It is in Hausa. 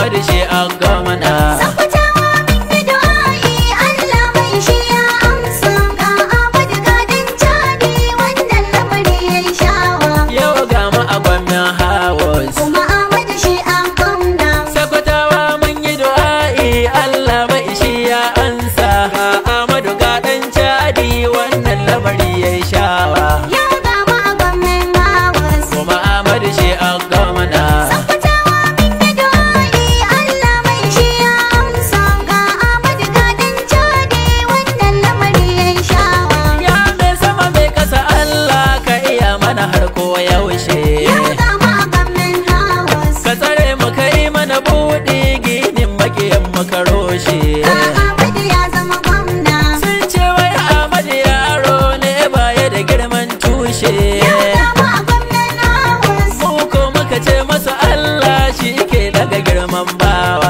Ahmadu shi a gwamna. Sakkwatawa mun yi du'a'i Allah mai shi ya amsa. Ga Ahmadu gadon Chadi wannan lamari yayi shawa. Yau ga mu a gwamnan House. Kuma Ahmadu shi a gwamna. Sakkwatawa mun yi du'a'i Allah mai shi ya ansa. Ga Ahmadu ga ɗan Chadi wannan lamari yayi shawa. Yau ga mu a gwamnan House. Kuma Ahmadu shi a gwamna. Sakkwatawa mun yi du'a'i Allah mai shi ya amsa. Ga Ahmadu gadon Chadi wannan lamari yayi shawa. Ya mai sama mai kasa Allah ka iya mana har ko yaushe. Yau ga mu a gwamnan House. Ka tsare mu kai mana buɗi ginin makiyan mu ka roshe. Ga Ahmadu ya zama gwamna. Sun ce wai Ahmadu yaro ne baya da girman tushe. Yau ga mu a gwamnan House. Mu ko muka ce masa Allah shi ke daga girman bawa.